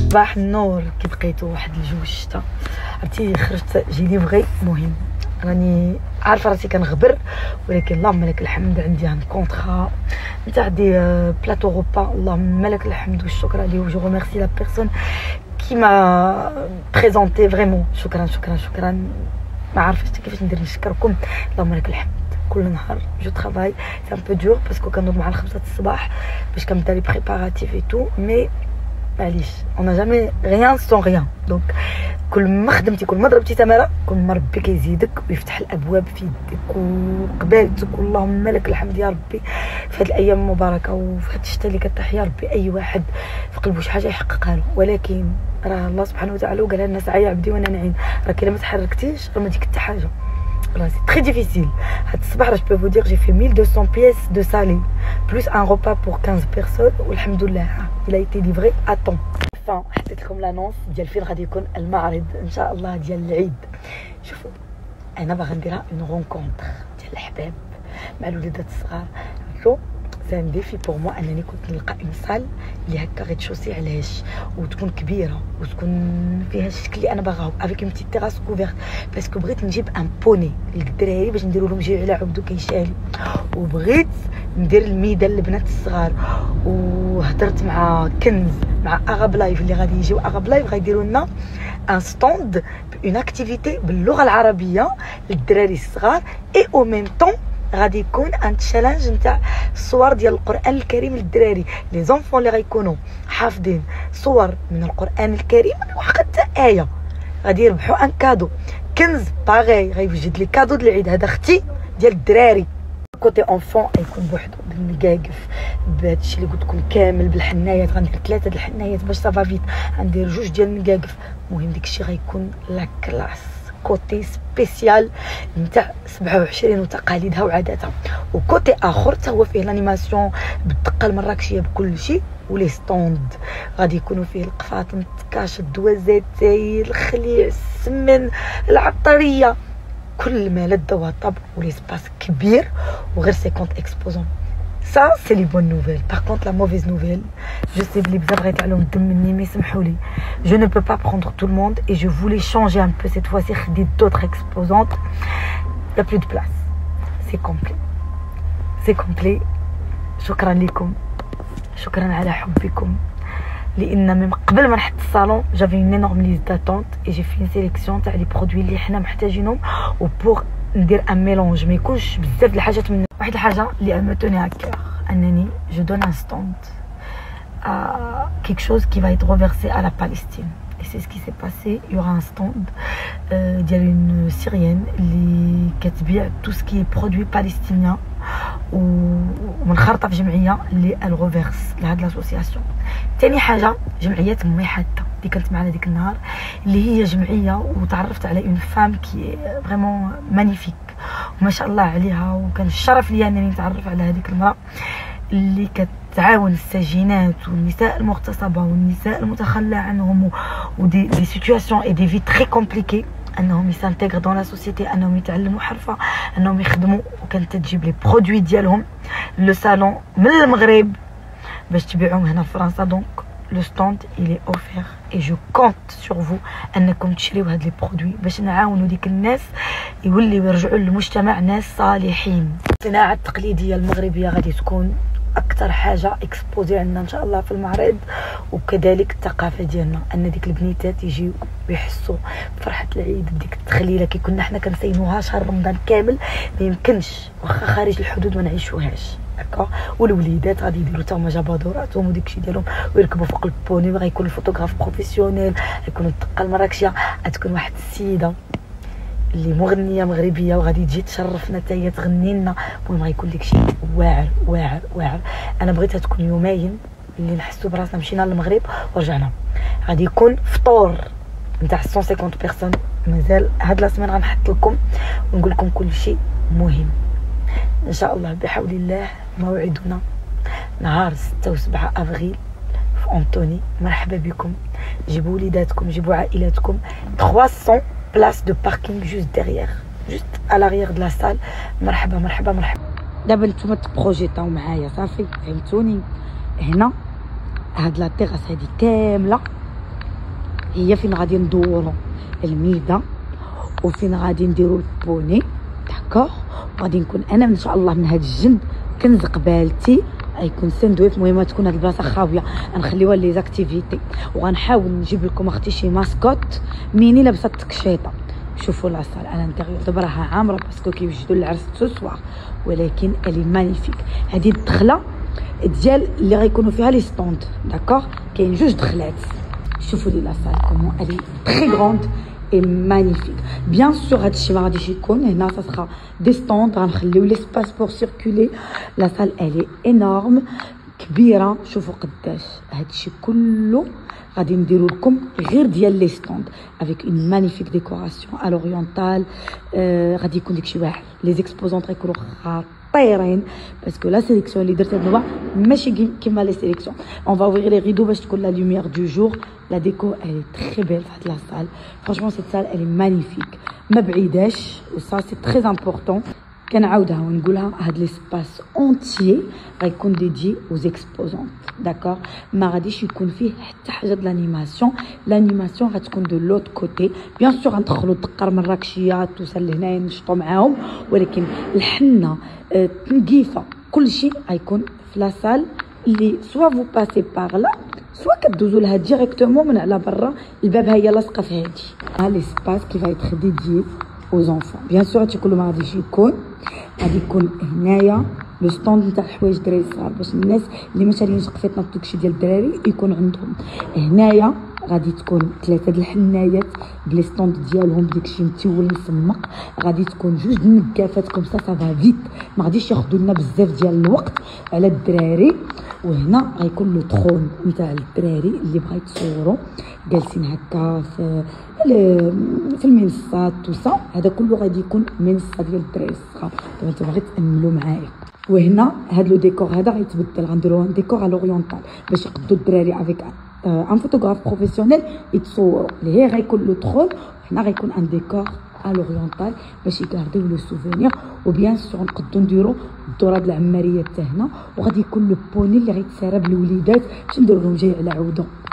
صباح النور. كي لقيتو واحد الجو الشتا عرفتي خرجت جي ليفغي. مهم راني عارفه راسي كنغبر، ولكن اللهم لك الحمد عندي ان كونطرا نتاع دي بلاطو غوبا. اللهم لك الحمد والشكر عليه. جو ريميرسي لا بيرسون كي ما بريزونتي فريمون. شكرا شكرا شكرا. ما عارفه حتى كيفاش ندير نشكركم. اللهم لك الحمد. كل نهار جو ترافاي سي ان بو دور باسكو كنوض مع 5 الصباح باش كنبدا لي بريباراتيف اي تو، مي معليش اون جامي ريان سون ريان. دونك كل ما خدمتي كل ما ضربتي تماره كل ما ربي كيزيدك ويفتح الابواب في يدك وقبالتك. اللهم لك الحمد يا ربي في هذه الايام المباركه وفي هذا الشتاء اللي كطيح. يا ربي اي واحد في قلبه شي حاجه يحققها له، ولكن راه الله سبحانه وتعالى قال لنا سعي يا عبدي وانا نعين. راك الا ما تحركتيش راه ما ديك حتى حاجه. Voilà, c'est très difficile. Je peux vous dire j'ai fait 1200 pièces de salé plus un repas pour 15 personnes والحمدلله il a été livré à temps. Enfin حطيت لكم لانونس ديال فين غادي يكون المعرض ان شاء الله ديال العيد. شوفوا انا باغا نديرها اون رونكونتر ديال الحباب مع الوليدات الصغار. شوفوا سي ان ديفي بور موا انني كنت نلقى اون سال اللي هكا غتشوسي علاش وتكون كبيره وتكون فيها الشكل اللي انا باغاو افيك اون بتيت تيراس كوفيرت، باسكو بغيت نجيب ان بوني للدراري باش نديروا لهم جي على عبدو كيشالي، وبغيت ندير الميدان للبنات الصغار. وهضرت مع كنز مع اغاب لايف اللي غادي يجيو. اغاب لايف غيديروا لنا ان ستوند اون اكتيفيتي باللغه العربيه للدراري الصغار اي او ميم طون غادي يكون ان تشالنج نتاع الصور ديال القران الكريم للدراري لي زونفون اللي غيكونوا حافظين صور من القران الكريم وحتى ايه غادي يربحوا ان كادو. كنز باغي غيوجد لي كادو ديال العيد. هذا اختي ديال الدراري كوتي اونفون غيكون بوحدو بالمكاكف بهادشي اللي قلت لكم كامل بالحنايات. غندير 3 د الحنايات باش صافا فيت، غندير 2 ديال المكاكف. المهم داكشي غيكون لا كلاس كوتي سبيسيال نتاع 27 وتقاليدها وعاداتها. وكوتي اخر حتى هو فيه الانيماسيون بالدقه المراكشيه بكل شيء. ولي ستوند غادي يكونوا فيه القفاطم التكاش الدوازاتي الخليع السمن العطريه كل ما لذ وطاب. ولي سباس كبير وغير 50 اكسبوزون. Ça c'est les bonnes nouvelles. Par contre la mauvaise nouvelle, je sais بلي بزاف غيتعلموا الدم مني مي سمحوا لي. Je ne peux pas prendre tout le monde et je voulais changer un peu cette fois-ci. خديت d'autres exposantes. Il y a plus de place. C'est complet. C'est complet. شكرا لكم. شكرا على حبكم. لان من قبل ما نحط الصالون جافي une énorme liste d'attente et j'ai fait une sélection تاع لي برودوي اللي حنا محتاجينهم وبور ندير ان ميلونج ما يكونش بزاف د الحاجات. من واحد الحاجه اللي امتوني هكا انني جو دون ان ستوند quelque chose qui va être reversé à la Palestine. Et c'est ce qui s'est passé. Il y aura un stand ديال une syrienne اللي كتبيع tout ce qui est produit palestinien ومنخرطه في جمعيه اللي الغوفيرس لهاد لاسوسياسيون. ثاني حاجه جمعيه امي حاده اللي كانت معنا ديك النهار اللي هي جمعيه وتعرفت على اون فام كي فريمون مانيفيك وما شاء الله عليها. وكان الشرف ليا انني نتعرف على هذيك المراه اللي كتعاون السجينات والنساء المغتصبه والنساء المتخلى عنهم ودي سيتوياسيون اي دي في تري كومبليكي انهم يسانتيغر دون لا سوسيتي، انهم يتعلموا حرفه، انهم يخدموا. وكانت تجيب لي برودوي ديالهم لو صالون من المغرب باش تبيعوهم هنا في فرنسا. دونك لو ستوند الي اوفير اي جو كونت سور فو انكم تشريو هاد لي برودوي باش نعاونوا ديك الناس يوليو يرجعوا للمجتمع ناس صالحين. الصناعه التقليديه المغربيه غادي تكون اكثر حاجه اكسبوزي عندنا ان شاء الله في المعرض، وكذلك الثقافه ديالنا ان ديك البنيتات يجيو ويحسوا بفرحه العيد بديك التخليله كي كنا حنا كنسينوها شهر رمضان كامل. ما يمكنش واخا خارج الحدود ما نعيشوهاش هكا. والوليدات غادي يديروا حتى هما جبادوراتهم وداكشي ديالهم ويركبوا فوق البوني وغيكون الفوتوغراف بروفيسيونيل، غيكون الدقه المراكشيه، غتكون واحد السيده اللي مغنيه مغربيه وغادي تجي تشرفنا حتى هي تغني لنا. المهم غيكون داكشي واعر واعر واعر. انا بغيتها تكون يومين اللي نحسوا براسنا مشينا للمغرب ورجعنا. غادي يكون فطور نتاع 150 بيرسون. مازال هاد لا سيمين غنحط لكم ونقول لكم كل شيء مهم ان شاء الله بحول الله. موعدنا نهار 6 و 7 افريل في أنطوني. مرحبا بكم، جيبوا وليداتكم، جيبوا عائلاتكم. 300 place de parking juste derrière, juste à l'arrière de la salle. مرحبا مرحبا مرحبا. دابا نتوما تبروجيطاو معايا صافي فهمتوني. هنا هاد لا تيغاس هادي كامله هي فين غادي ندورو الميده وفين غادي نديرو البوني داكوغ. غادي نكون انا ان شاء الله من هاد الجنب كنز قبالتي غيكون ساندويت. المهم تكون هاد البلاصه خاويه غنخليوها لي زاكتيفيتي وغنحاول نجيب لكم اختي شي ماسكوت ميني لابسه التكشيطه. شوفوا لا صال على الانتيريور دابا راها عامره باسكو كيوجدوا العرس سوسوار ولكن الي مانيفيك. هذه الدخله ديال اللي غيكونوا فيها لي ستوند داكوغ. كاين جوج دخلات. شوفوا لي لا صال كومون الي تري غروند اي مانيفيك. بيان سور هادشي ما غاديش يكون هنا سا سخا دي ستوند غنخليو ليسباس بور سيركولي. لا صال الي انورم كبيره. شوفوا قداش هادشي كله غادي نديرو لكم غير ديال لي ستوند افيك اون مانيفيك ديكوراسيون ا لوريونتال. غادي يكون داكشي واحد لي زيكسبوزونط غيكونوا طايرين باسكو لا سيليكسيون اللي درت هاد النوع ماشي كيما لي سيليكسيون. اون فا اوفrir لي ريدو باش تكون لا لوميير دو جور. لا ديكو الي تري بيل فهاد لا صال. فرانشمون سيت صال الي مانيفيك ما بعيداش وسا سي تري امبورطون. كنعاودها ونقولها هاد ليسباس اونتيي غيكون ديدي او زيكسبوزون داكوغ. ما غاديش يكون فيه حتى حاجه د لانيماسيون. لانيماسيون غتكون دو لوت كوتي. بيان سور غندخلوا الدقه المراكشيات توصل لهنايا نشطوا معاهم ولكن الحنه التنقيفه كلشي غيكون في لا صال اللي سوا فو باسي باغ لا سوا كدوزو لها ديريكتومون من على برا. الباب هي لاصقه في هادي. ها ليسباس كي فايتخ ديدي aux enfants. بيان سور هادشي كله ما غاديش يكون. غادي يكون هنايا لو ستوند نتاع الحوايج الدراري الصغار باش الناس اللي ما شاريينش قفيطنا داكشي ديال الدراري يكون عندهم. هنايا غادي تكون 3 د الحنايات بلي ستوند ديالهم بداكشي متول مسمق. غادي تكون 2 د النكافات كوم سا فا فيت ما غاديش ياخذوا لنا بزاف ديال الوقت على الدراري. وهنا غيكون لو ترون نتاع الدراري اللي بغا يتصوروا جالسين هكا في المنصات توسا. هذا كله غادي يكون منصه ديال الدراري الصغار. دابا انت باغي تاملوا معايا. وهنا هذا لو ديكور هذا غيتبدل غنديروه ديكور على لوريونتال باش يقدوا الدراري افيك ان فوتوغراف بروفيسيونيل يتصوروا اللي هي غيكون لو ترون. وهنا غيكون ان ديكور ا لوريونتال باش يغارديو لو سوفونير. وبيان سور نقدروا نديروا الدوره د العماريه حتى هنا. وغادي يكون لو بوني اللي غيتسارى بالوليدات باش نديروا لهم جاي على عوده.